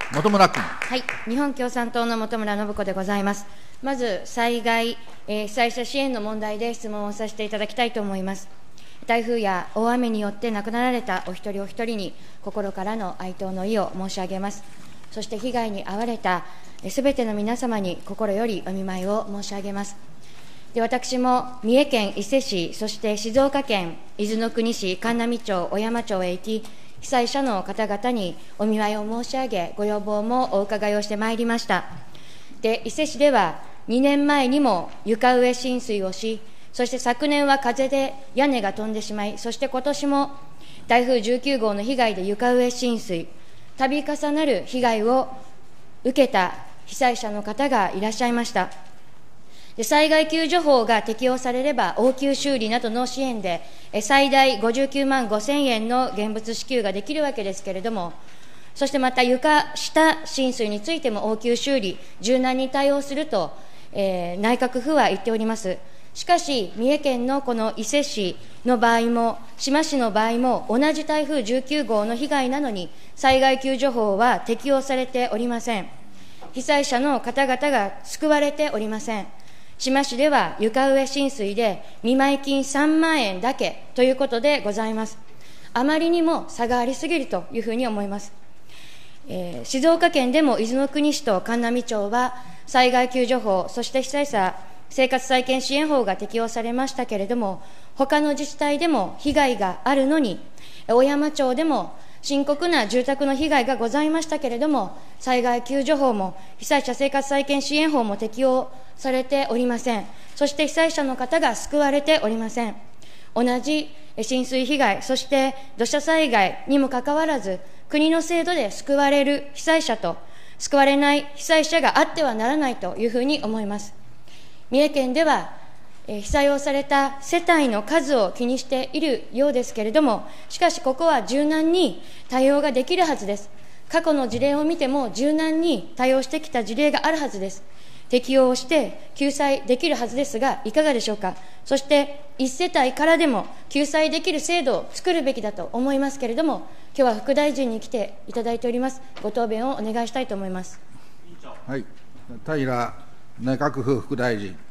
本村君。 はい、日本共産党の本村信子でございます。まず、災害、被災者支援の問題で質問をさせていただきたいと思います。台風や大雨によって亡くなられたお一人お一人に、心からの哀悼の意を申し上げます。そして被害に遭われたすべての皆様に心よりお見舞いを申し上げます。で、私も三重県伊勢市、そして静岡県伊豆の国市、函南町、小山町へ行き、被災者の方々にお見舞いを申し上げ、ご要望もお伺いをしてまいりました。で、伊勢市では2年前にも床上浸水をし、そして昨年は風で屋根が飛んでしまい、そして今年も台風19号の被害で床上浸水、度重なる被害を受けた被災者の方がいらっしゃいました。で、災害救助法が適用されれば、応急修理などの支援で最大59万5000円の現物支給ができるわけですけれども、そしてまた床下浸水についても応急修理、柔軟に対応すると、内閣府は言っております。しかし、三重県のこの伊勢市の場合も、志摩市の場合も、同じ台風19号の被害なのに、災害救助法は適用されておりません。被災者の方々が救われておりません。志摩市では床上浸水で見舞い金3万円だけということでございます。あまりにも差がありすぎるというふうに思います。静岡県でも伊豆の国市と函南町は災害救助法、そして被災者生活再建支援法が適用されましたけれども、他の自治体でも被害があるのに、小山町でも深刻な住宅の被害がございましたけれども、災害救助法も被災者生活再建支援法も適用されておりません。そして被災者の方が救われておりません。同じ浸水被害、そして土砂災害にもかかわらず、国の制度で救われる被災者と救われない被災者があってはならないというふうに思います。三重県では被災をされた世帯の数を気にしているようですけれども、しかしここは柔軟に対応ができるはずです。過去の事例を見ても柔軟に対応してきた事例があるはずです。適用して救済できるはずですが、いかがでしょうか。そして1世帯からでも救済できる制度を作るべきだと思いますけれども、今日は副大臣に来ていただいております。ご答弁をお願いしたいと思います。 はい、平内閣府副大臣。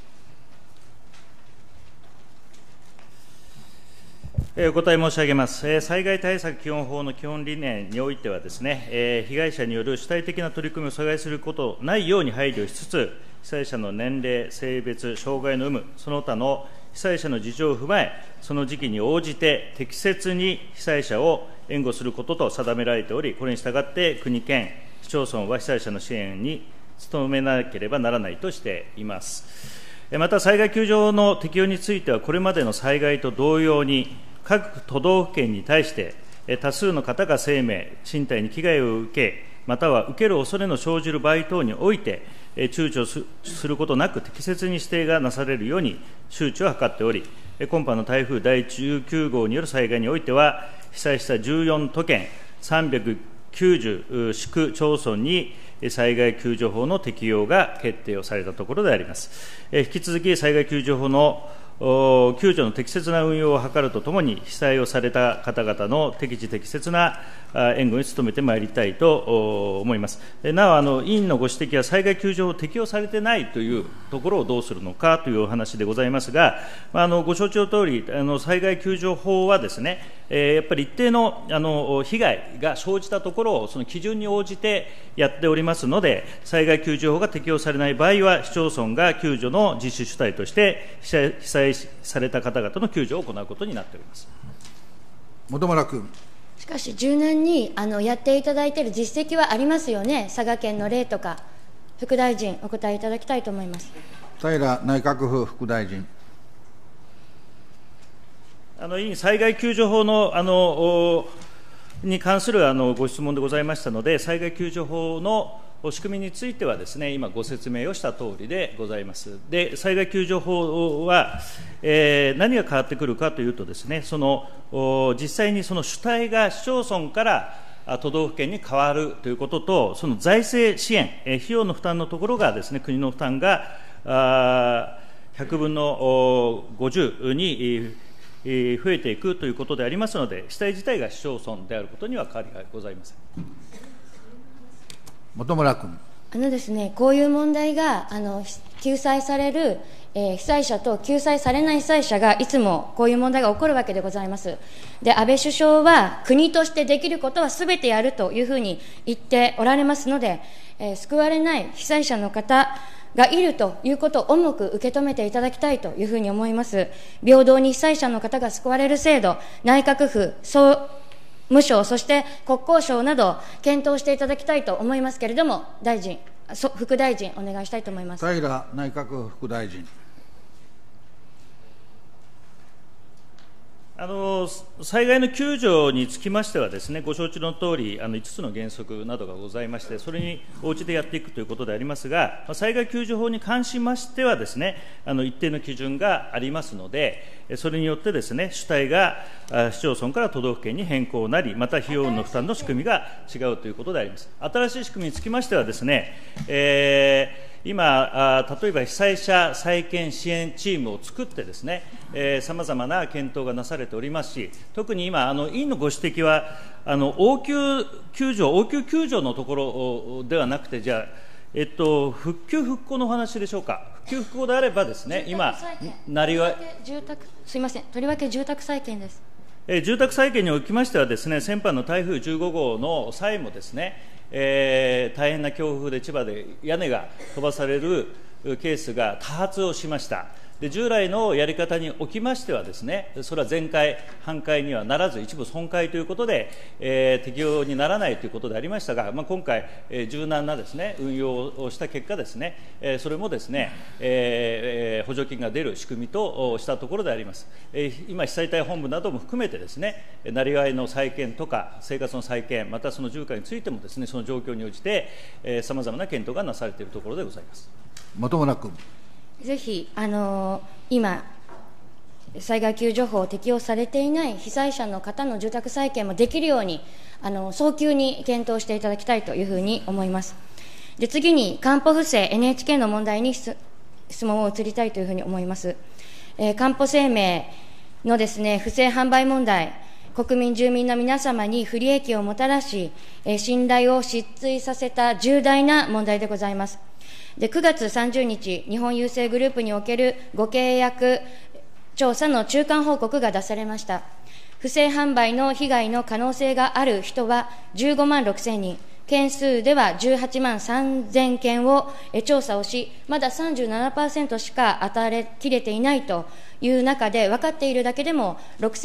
お答え申し上げます。災害対策基本法の基本理念においてはですね、被害者による主体的な取り組みを阻害することないように配慮しつつ、被災者の年齢、性別、障害の有無、その他の被災者の事情を踏まえ、その時期に応じて適切に被災者を援護することと定められており、これに従って国、県、市町村は被災者の支援に努めなければならないとしています。また、災害救助法の適用については、これまでの災害と同様に、各都道府県に対して、多数の方が生命、身体に危害を受け、または受ける恐れの生じる場合等において、躊躇することなく適切に指定がなされるように周知を図っており、今般の台風第19号による災害においては、被災した14都県390市区町村に災害救助法の適用が決定をされたところであります。引き続き災害救助法の救助の適切な運用を図るとともに、被災をされた方々の適時適切な援護に努めてまいりたいと思います。なお、委員のご指摘は、災害救助法適用されてないというところをどうするのかというお話でございますが、ご承知のとおり、災害救助法はですね、やっぱり一定の被害が生じたところを、その基準に応じてやっておりますので、災害救助法が適用されない場合は、市町村が救助の実施主体として、被災された方々の救助を行うことになっております。 本村君。 しかし、柔軟にやっていただいている実績はありますよね、佐賀県の例とか。副大臣、お答えいただきたいと思います。 平内閣府副大臣。 委員、災害救助法のに関するご質問でございましたので、災害救助法の仕組みについてはですね、今ご説明をしたとおりでございます。で、災害救助法は、何が変わってくるかというとですね、実際にその主体が市町村から都道府県に変わるということと、その財政支援、費用の負担のところがですね、国の負担が100分の50に増えていくということでありますので、主体自体が市町村であることには変わりがございません。 本村君。 ですね、こういう問題が救済される、被災者と救済されない被災者がいつもこういう問題が起こるわけでございます。で、安倍首相は国としてできることはすべてやるというふうに言っておられますので、救われない被災者の方がいるということを重く受け止めていただきたいというふうに思います。平等に被災者の方が救われる制度、内閣府、総務省、そして国交省など検討していただきたいと思いますけれども、大臣、副大臣、お願いしたいと思います。 平内閣府副大臣。 災害の救助につきましてはですね、ご承知のとおり、5つの原則などがございまして、それに応じてやっていくということでありますが、災害救助法に関しましてはですね、一定の基準がありますので、それによってですね、主体が市町村から都道府県に変更なり、また費用の負担の仕組みが違うということであります。新しい仕組みにつきましてはですね、今、例えば被災者再建支援チームを作ってですね、さまざまな検討がなされておりますし、特に今、委員のご指摘は、応急救助のところではなくて、じゃあ、復旧・復興のお話でしょうか。復旧・復興であればですね、今、 すみません、とりわけ住宅再建です。 住宅再建におきましてはですね、先般の台風15号の際もですね、大変な強風で千葉で屋根が飛ばされるケースが多発をしました。で、従来のやり方におきましてはですね、それは全壊、半壊にはならず一部損壊ということで、適用にならないということでありましたが、今回、柔軟なですね、運用をした結果ですね、それもですね、補助金が出る仕組みとしたところであります。今、被災隊本部なども含めてですね、なりわいの再建とか生活の再建、またその住家についてもですね、その状況に応じてさまざまな検討がなされているところでございます。 本村君。 ぜひ、今、災害救助法を適用されていない被災者の方の住宅再建もできるように、早急に検討していただきたいというふうに思います。で、次に、かんぽ不正 NHK の問題に質問を移りたいというふうに思います。かんぽ生命のですね、不正販売問題、国民、住民の皆様に不利益をもたらし、信頼を失墜させた重大な問題でございます。で、9月30日、日本郵政グループにおけるご契約調査の中間報告が出されました。不正販売の被害の可能性がある人は15万6000人、件数では18万3000件を調査をし、まだ 37% しか当たりきれていないという中で、分かっているだけでも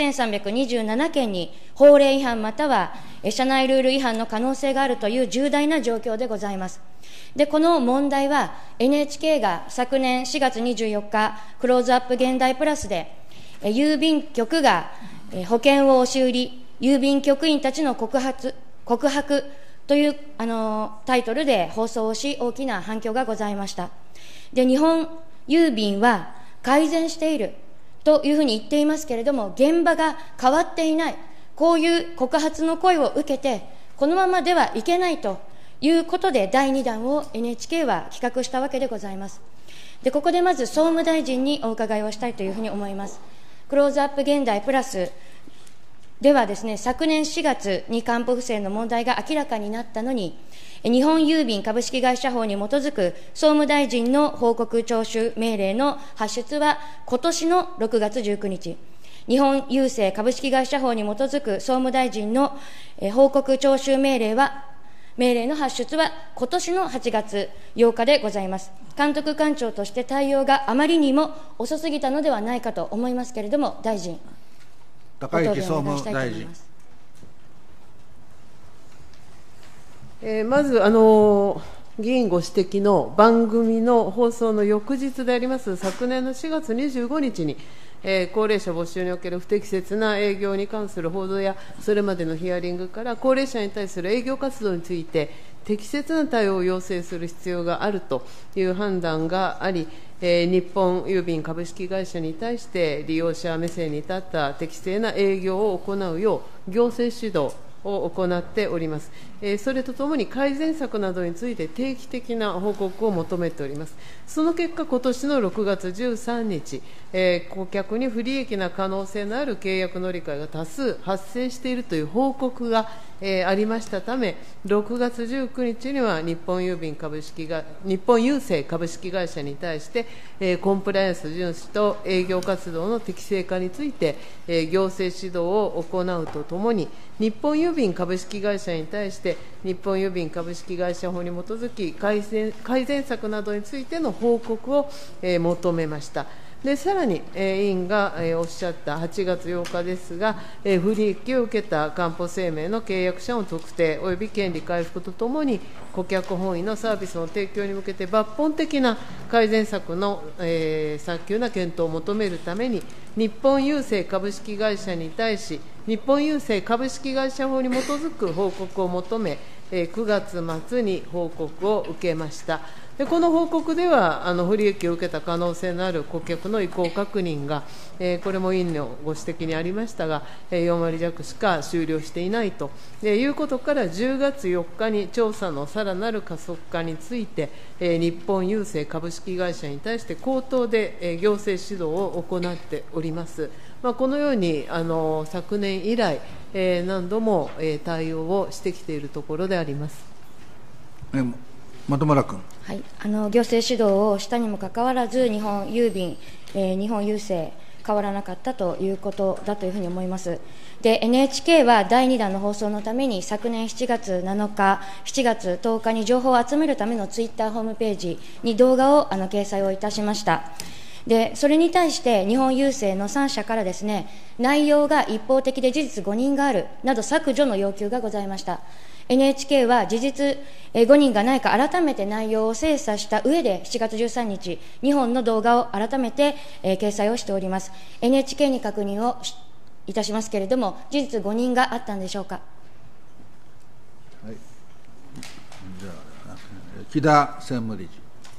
6327件に法令違反または社内ルール違反の可能性があるという重大な状況でございます。で、この問題は NHK が昨年4月24日、クローズアップ現代プラスで、郵便局が保険を押し売り、郵便局員たちの告白というタイトルで放送をし、大きな反響がございました。で、日本郵便は改善しているというふうに言っていますけれども、現場が変わっていない、こういう告発の声を受けて、このままではいけないということで、第2弾を NHK は企画したわけでございます。で、ここでまず総務大臣にお伺いをしたいというふうに思います。クローズアップ現代プラスではですね、昨年4月に還付不正の問題が明らかになったのに、日本郵便株式会社法に基づく総務大臣の報告徴収命令の発出は今年の6月19日、日本郵政株式会社法に基づく総務大臣の報告徴収命令の発出は今年の8月8日でございます。監督官庁として対応があまりにも遅すぎたのではないかと思いますけれども、大臣、 高市総務大臣。 まず議員ご指摘の番組の放送の翌日であります昨年の4月25日に、高齢者募集における不適切な営業に関する報道や、それまでのヒアリングから高齢者に対する営業活動について適切な対応を要請する必要があるという判断があり、日本郵便株式会社に対して利用者目線に立った適正な営業を行うよう行政指導を行っております。それとともに改善策などについて定期的な報告を求めております。その結果、今年の6月13日、顧客に不利益な可能性のある契約乗り換えが多数発生しているという報告がありましたため、6月19日には日本郵政株式会社に対して、コンプライアンス遵守と営業活動の適正化について、行政指導を行うとともに、日本郵便株式会社に対して、日本郵便株式会社法に基づき改善策などについての報告を求めました。でさらに、委員がおっしゃった8月8日ですが、不利益を受けたかんぽ生命の契約者の特定および権利回復とともに、顧客本位のサービスの提供に向けて抜本的な改善策の、早急な検討を求めるために、日本郵政株式会社に対し、日本郵政株式会社法に基づく報告を求め、9月末に報告を受けました。でこの報告では不利益を受けた可能性のある顧客の意向確認が、これも委員のご指摘にありましたが、4割弱しか終了していないということから、10月4日に調査のさらなる加速化について、日本郵政株式会社に対して口頭で行政指導を行っております。このように昨年以来、何度も対応をしてきているところであります。 本村君。 はい、行政指導をしたにもかかわらず、日本郵便、日本郵政、変わらなかったということだというふうに思います。で NHK は第2弾の放送のために、昨年7月7日、7月10日に情報を集めるためのツイッターホームページに動画を掲載をいたしました。でそれに対して日本郵政の3社からですね、内容が一方的で事実誤認があるなど削除の要求がございました。NHK は事実誤認がないか改めて内容を精査した上で、7月13日2本の動画を改めて掲載をしております。 NHK に確認をいたしますけれども、事実誤認があったんでしょうか。 はい、じゃあ木田専務理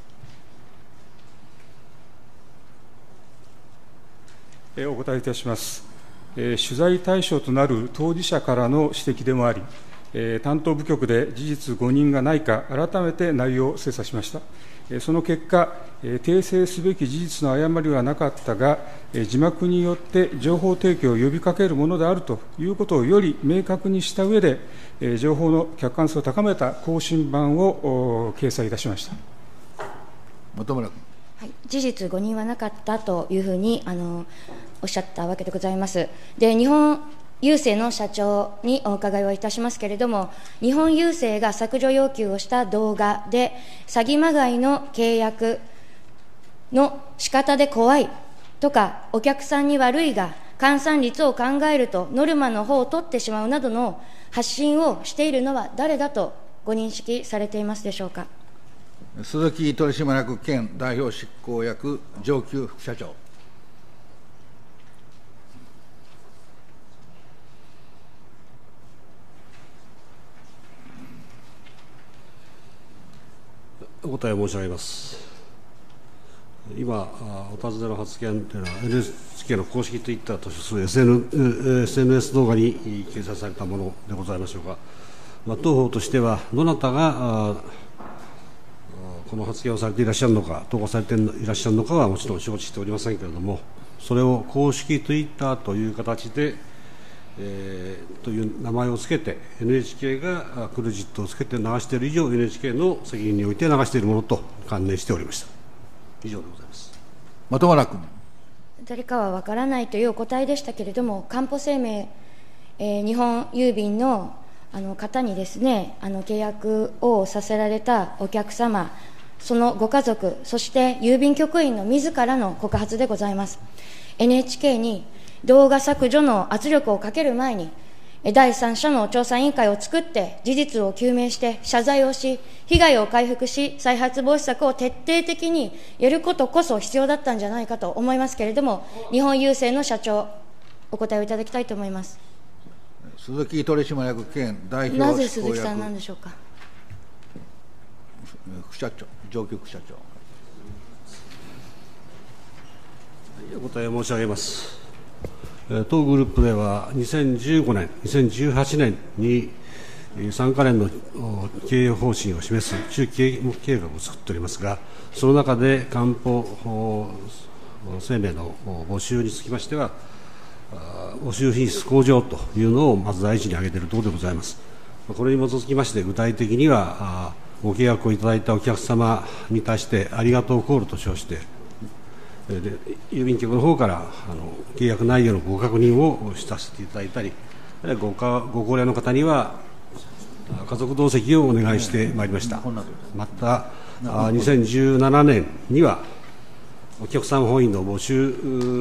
事。お答えいたします。取材対象となる当事者からの指摘でもあり、担当部局で事実誤認がないか、改めて内容を精査しました。その結果、訂正すべき事実の誤りはなかったが、字幕によって情報提供を呼びかけるものであるということをより明確にした上で、情報の客観性を高めた更新版を掲載いたしました。 本村君。 はい、事実誤認はなかったというふうにおっしゃったわけでございます。で日本郵政の社長にお伺いをいたしますけれども、日本郵政が削除要求をした動画で、詐欺まがいの契約の仕方で怖いとか、お客さんに悪いが、換算率を考えるとノルマの方を取ってしまうなどの発信をしているのは誰だとご認識されていますでしょうか。 鈴木取締役兼代表執行役上級副社長。 お答え申し上げます。今、お尋ねの発言というのは、NHK の公式ツイッターとする SNS 動画に掲載されたものでございましょうか。当方としては、どなたがこの発言をされていらっしゃるのか、投稿されていらっしゃるのかはもちろん承知しておりませんけれども、それを公式ツイッターという形で、という名前をつけて、NHK がクレジットをつけて流している以上、NHK の責任において流しているものと関連しておりました。以上でございます。 本村君。 誰かは分からないというお答えでしたけれども、かんぽ生命、日本郵便の方にですね、契約をさせられたお客様、そのご家族、そして郵便局員の自らの告発でございます。NHK に動画削除の圧力をかける前に、第三者の調査委員会を作って事実を究明して謝罪をし、被害を回復し、再発防止策を徹底的にやることこそ必要だったんじゃないかと思いますけれども、日本郵政の社長、お答えをいただきたいと思います。 鈴木取締役兼代表執行役。 なぜ鈴木さんなんでしょうか。 副社長、上級副社長。 お答え申し上げます。 当グループでは2015年、2018年に3カ年の経営方針を示す中期経営計画を作っておりますが、その中でかんぽ生命の募集につきましては、募集品質向上というのをまず第一に挙げているところでございます。これに基づきまして、具体的にはご契約をいただいたお客様に対してありがとうコールと称して、郵便局の方から契約内容のご確認をさせていただいたり、ご高齢の方には家族同席をお願いしてまいりました。また2017年にはお客様本位の募集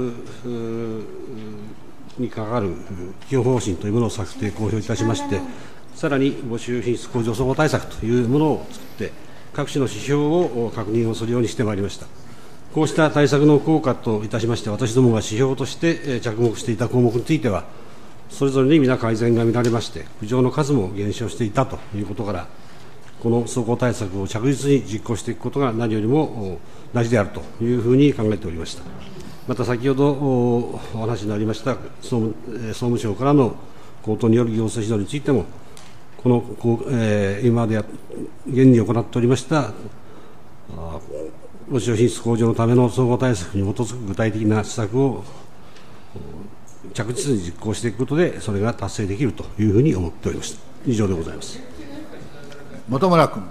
にかかる基本方針というものを策定公表いたしまして、さらに募集品質向上総合対策というものを作って各種の指標を確認をするようにしてまいりました。こうした対策の効果といたしまして、私どもが指標として着目していた項目については、それぞれに皆改善が見られまして、苦情の数も減少していたということから、この総合対策を着実に実行していくことが何よりも大事であるというふうに考えておりました。また先ほどお話になりました総務省からの口頭による行政指導についても、この今まで現に行っておりました募集品質向上のための総合対策に基づく具体的な施策を着実に実行していくことで、それが達成できるというふうに思っておりました。以上でございます。 本村君。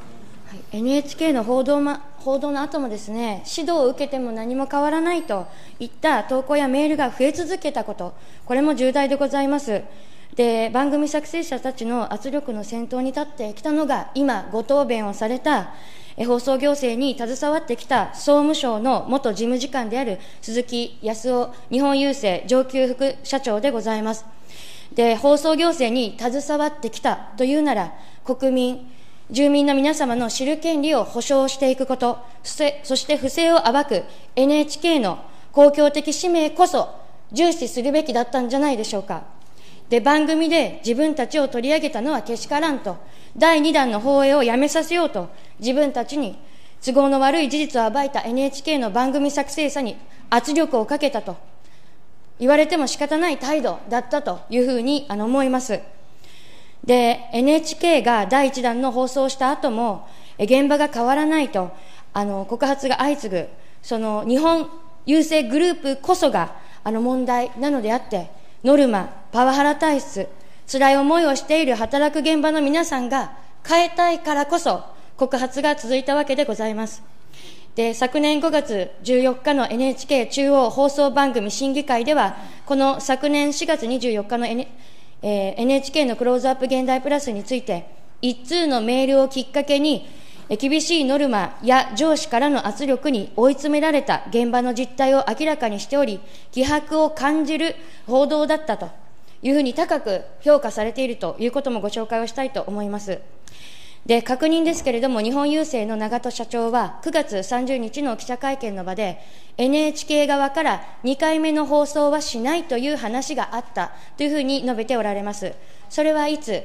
NHK の報道の後もですね、指導を受けても何も変わらないといった投稿やメールが増え続けたこと、これも重大でございます。で、番組作成者たちの圧力の先頭に立ってきたのが、今ご答弁をされた放送行政に携わってきた総務省の元事務次官である鈴木康夫日本郵政上級副社長でございます。で、放送行政に携わってきたというなら、国民、住民の皆様の知る権利を保障していくこと、そして不正を暴く NHK の公共的使命こそ重視するべきだったんじゃないでしょうか。で、番組で自分たちを取り上げたのはけしからんと、第2弾の放映をやめさせようと、自分たちに都合の悪い事実を暴いた NHK の番組作成者に圧力をかけたと言われても仕方ない態度だったというふうに思います。で、NHK が第1弾の放送をした後も現場が変わらないと告発が相次ぐ、その日本郵政グループこそが問題なのであって、ノルマ、パワハラ体質、辛い思いをしている働く現場の皆さんが変えたいからこそ告発が続いたわけでございます。で、昨年5月14日の NHK 中央放送番組審議会では、この昨年4月24日の、NHK のクローズアップ現代プラスについて、一通のメールをきっかけに厳しいノルマや上司からの圧力に追い詰められた現場の実態を明らかにしており、気迫を感じる報道だったというふうに高く評価されているということもご紹介をしたいと思います。で、確認ですけれども、日本郵政の長門社長は9月30日の記者会見の場で NHK 側から2回目の放送はしないという話があったというふうに述べておられます。それはいつ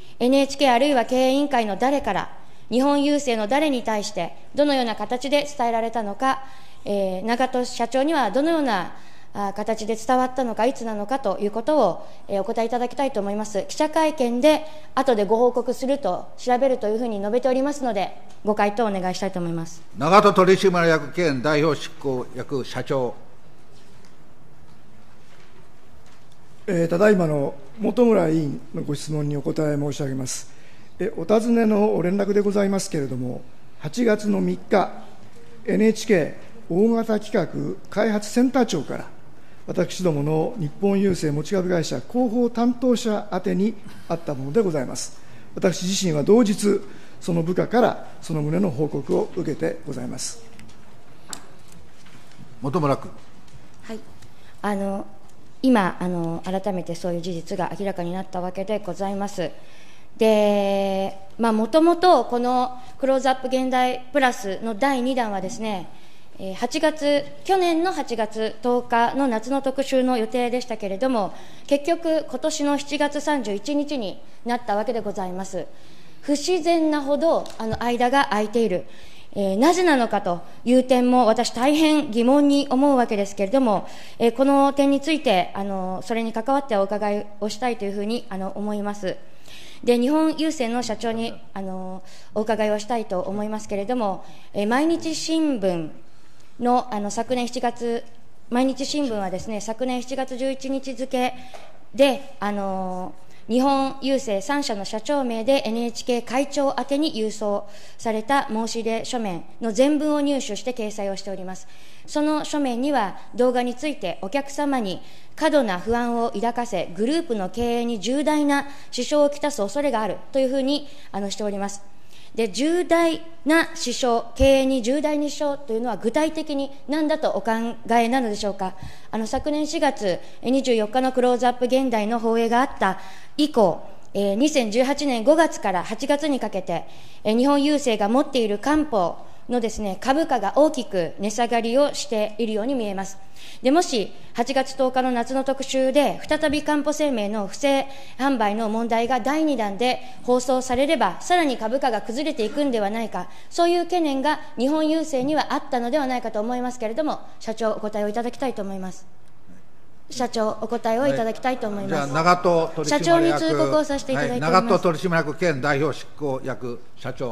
NHK あるいは経営委員会の誰から日本郵政の誰に対してどのような形で伝えられたのか、長門社長にはどのような形で伝わったのか、いつなのかということをお答えいただきたいと思います。記者会見で後でご報告すると、調べるというふうに述べておりますので、ご回答をお願いしたいと思います。 長門取締役兼代表執行役社長。 ただいまの本村委員のご質問にお答え申し上げます。お尋ねのお連絡でございますけれども、8月の3日、NHK 大型企画開発センター長から、私どもの日本郵政持ち株会社広報担当者宛てにあったものでございます。私自身は同日、その部下からその旨の報告を受けてございます。 本村君。 はい、今改めてそういう事実が明らかになったわけでございます。で、もともとこのクローズアップ現代プラスの第2弾はですね、去年の8月10日の夏の特集の予定でしたけれども、結局今年の7月31日になったわけでございます。不自然なほど間が空いている。 なぜなのかという点も私大変疑問に思うわけですけれども、この点についてそれに関わってお伺いをしたいというふうに思います。で、日本郵政の社長にお伺いをしたいと思いますけれども、毎日新聞の昨年7月、毎日新聞はですね、昨年7月11日付で日本郵政3社の社長名で NHK 会長宛てに郵送された申し入れ書面の全文を入手して掲載をしております。その書面には、動画についてお客様に過度な不安を抱かせ、グループの経営に重大な支障をきたす恐れがあるというふうにしております。で、重大な支障、経営に重大な支障というのは具体的に何だとお考えなのでしょうか。昨年4月24日のクローズアップ現代の放映があった以降、2018年5月から8月にかけて、日本郵政が持っている官報のですね、株価が大きく値下がりをしているように見えます。で、もし8月10日の夏の特集で再びかんぽ生命の不正販売の問題が第2弾で放送されれば、さらに株価が崩れていくんではないか、そういう懸念が日本郵政にはあったのではないかと思いますけれども、社長、お答えをいただきたいと思います。社長、お答えをいただきたいと思います。 じゃあ、長門取締役、 社長に通告をさせていただいております。 長門取締役兼代表執行役社長。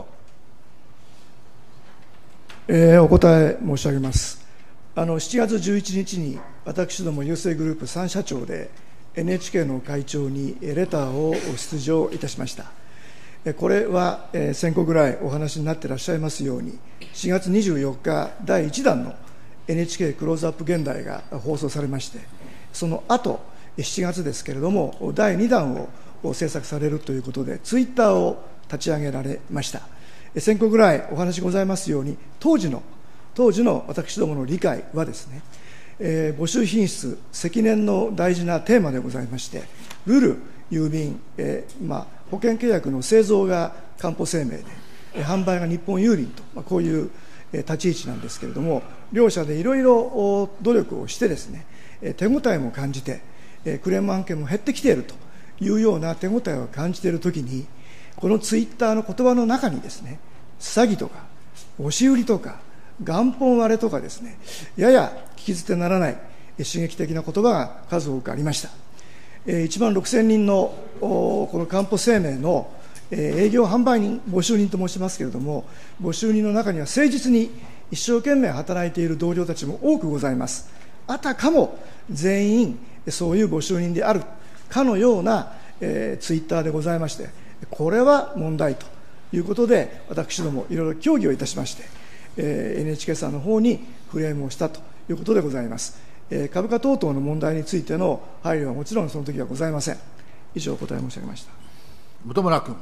お答え申し上げます。7月11日に私ども郵政グループ3社長で NHK の会長にレターを出場いたしました。これは先個ぐらいお話になっていらっしゃいますように、4月24日第1弾の NHK クローズアップ現代が放送されまして、その後7月ですけれども第2弾を制作されるということでツイッターを立ち上げられました。先個ぐらいお話ございますように、当時の私どもの理解はですね、募集品質、積年の大事なテーマでございまして、ルル、郵便、保険契約の製造がかんぽ生命で、販売が日本郵便と、こういう立ち位置なんですけれども、両社でいろいろ努力をしてですね、手応えも感じて、クレーム案件も減ってきているというような手応えを感じているときに、このツイッターの言葉の中にですね、詐欺とか押し売りとか元本割れとかですね、やや聞き捨てならない刺激的な言葉が数多くありました。1万6000人のこのかんぽ生命の営業販売人、募集人と申しますけれども、募集人の中には誠実に一生懸命働いている同僚たちも多くございます。あたかも全員そういう募集人であるかのようなツイッターでございまして、これは問題ということで、私どもいろいろ協議をいたしまして、NHK さんの方にクレームをしたということでございます。株価等々の問題についての配慮はもちろんその時はございません。以上お答え申し上げました。 本村君。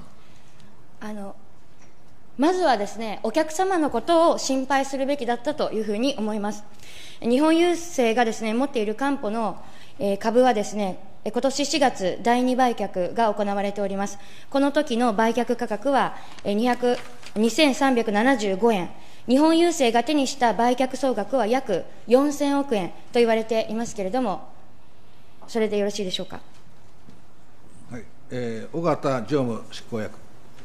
まずはですね、お客様のことを心配するべきだったというふうに思います。日本郵政がですね、持っているかんぽの株はですね、今年4月、第2売却が行われております。この時の売却価格は2375円。日本郵政が手にした売却総額は約4000億円と言われていますけれども、それでよろしいでしょうか。 はい、尾形常務執行役。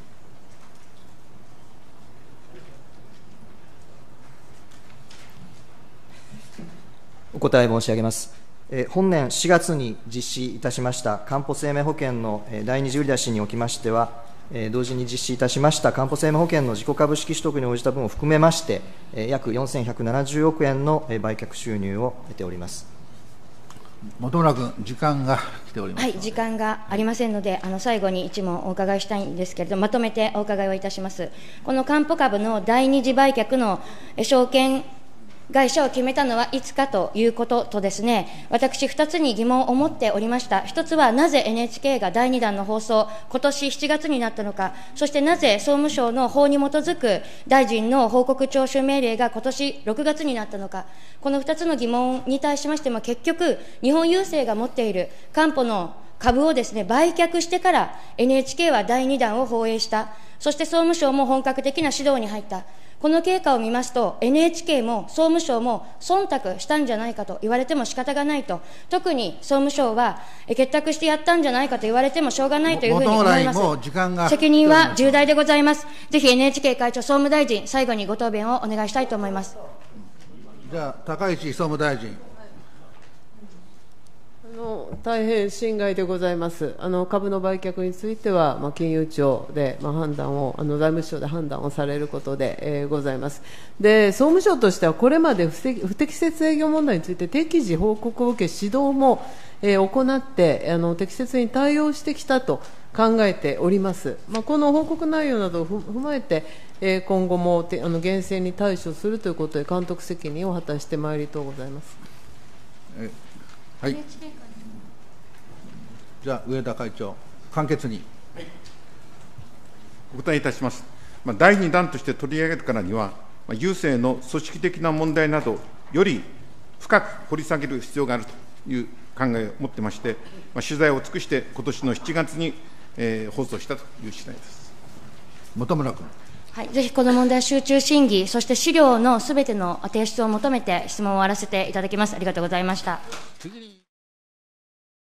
お答え申し上げます。本年4月に実施いたしましたかんぽ生命保険の第二次売り出しにおきましては、同時に実施いたしましたかんぽ生命保険の自己株式取得に応じた分を含めまして、約4170億円の売却収入を得ております。 本村君、時間が来ております。 はい、時間がありませんので、最後に一問お伺いしたいんですけれども、まとめてお伺いをいたします。このかんぽ株の第二次売却の証券会社を決めたのはいつかということとですね、私2つに疑問を持っておりました。1つはなぜ NHK が第2弾の放送、今年7月になったのか、そしてなぜ総務省の法に基づく大臣の報告徴収命令が今年6月になったのか、この2つの疑問に対しましても、結局、日本郵政が持っているかんぽの株をですね、売却してから NHK は第2弾を放映した。そして総務省も本格的な指導に入った。 この経過を見ますと、NHK も総務省も忖度したんじゃないかと言われても仕方がないと、特に総務省は結託してやったんじゃないかと言われてもしょうがないというふうに思います。責任は重大でございます。ぜひ NHK 会長、総務大臣、最後にご答弁をお願いしたいと思います。 じゃあ、高市総務大臣。 大変心外でございます。株の売却については、金融庁で、判断を、財務省で判断をされることで、ございます。で、総務省としては、これまで不適切営業問題について適時報告を受け、指導も、行って、適切に対応してきたと考えております。この報告内容などを踏まえて、今後も厳正に対処するということで、監督責任を果たしてまいりとうございます。 はい。じゃあ、上田会長、簡潔に。 お答えいたします。第2弾として取り上げるからには、郵政の組織的な問題など、より深く掘り下げる必要があるという考えを持ってまして、取材を尽くして、今年の7月に、放送したという次第です。 本村君。 はい、ぜひこの問題集中審議、そして資料のすべての提出を求めて質問を終わらせていただきます。ありがとうございました。 次に